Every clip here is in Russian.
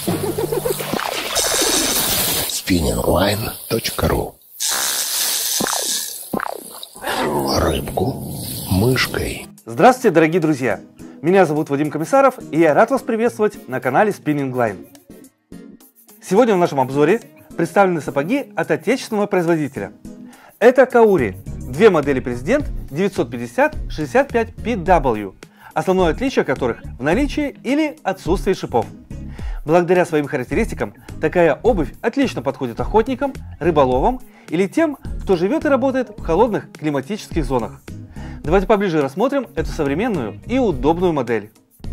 spinningline.ru. Рыбку мышкой. Здравствуйте, дорогие друзья! Меня зовут Вадим Комиссаров, и я рад вас приветствовать на канале Spinning Line. Сегодня в нашем обзоре представлены сапоги от отечественного производителя. Это Kauri, две модели Президент 950-65PW, основное отличие которых в наличии или отсутствии шипов. Благодаря своим характеристикам такая обувь отлично подходит охотникам, рыболовам или тем, кто живет и работает в холодных климатических зонах. Давайте поближе рассмотрим эту современную и удобную модель.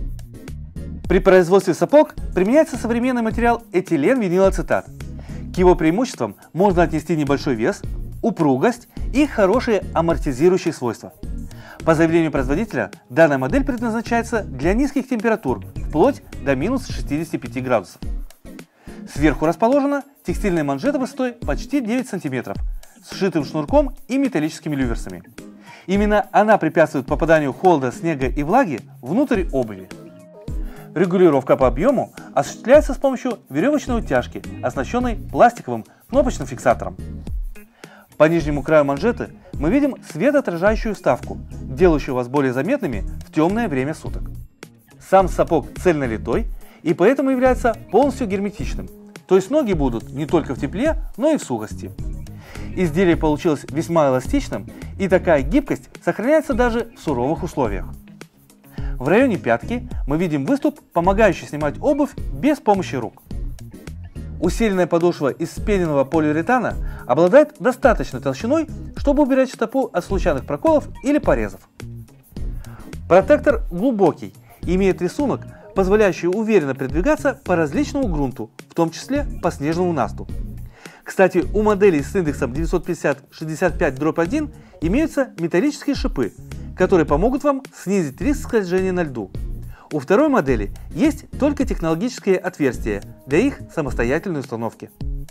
При производстве сапог применяется современный материал этилен-винилацетат. К его преимуществам можно отнести небольшой вес, упругость и хорошие амортизирующие свойства. По заявлению производителя, данная модель предназначается для низких температур, вплоть до минус 65 градусов. Сверху расположена текстильная манжета высотой почти 9 см, с сшитым шнурком и металлическими люверсами. Именно она препятствует попаданию холода, снега и влаги внутрь обуви. Регулировка по объему осуществляется с помощью веревочной утяжки, оснащенной пластиковым кнопочным фиксатором. По нижнему краю манжеты мы видим светоотражающую вставку, делающую вас более заметными в темное время суток. Сам сапог цельнолитой и поэтому является полностью герметичным, то есть ноги будут не только в тепле, но и в сухости. Изделие получилось весьма эластичным, и такая гибкость сохраняется даже в суровых условиях. В районе пятки мы видим выступ, помогающий снимать обувь без помощи рук. Усиленная подошва из вспененного полиуретана обладает достаточной толщиной, чтобы убирать стопу от случайных проколов или порезов. Протектор глубокий и имеет рисунок, позволяющий уверенно передвигаться по различному грунту, в том числе по снежному насту. Кстати, у моделей с индексом 950-65/1 имеются металлические шипы, которые помогут вам снизить риск скольжения на льду. У второй модели есть только технологические отверстия для их самостоятельной установки.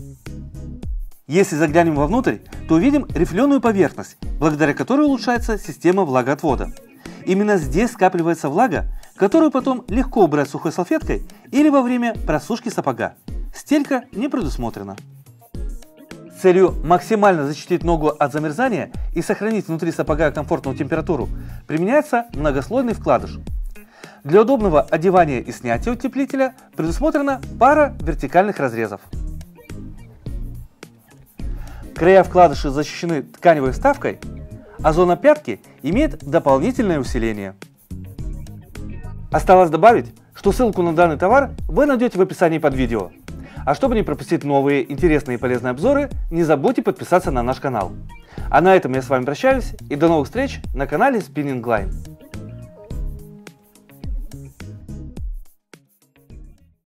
Если заглянем вовнутрь, то увидим рифленую поверхность, благодаря которой улучшается система влагоотвода. Именно здесь скапливается влага, которую потом легко убрать сухой салфеткой или во время просушки сапога. Стелька не предусмотрена. С целью максимально защитить ногу от замерзания и сохранить внутри сапога комфортную температуру, применяется многослойный вкладыш. Для удобного одевания и снятия утеплителя предусмотрена пара вертикальных разрезов. Края вкладыша защищены тканевой вставкой, а зона пятки имеет дополнительное усиление. Осталось добавить, что ссылку на данный товар вы найдете в описании под видео. А чтобы не пропустить новые интересные и полезные обзоры, не забудьте подписаться на наш канал. А на этом я с вами прощаюсь и до новых встреч на канале Spinning Line.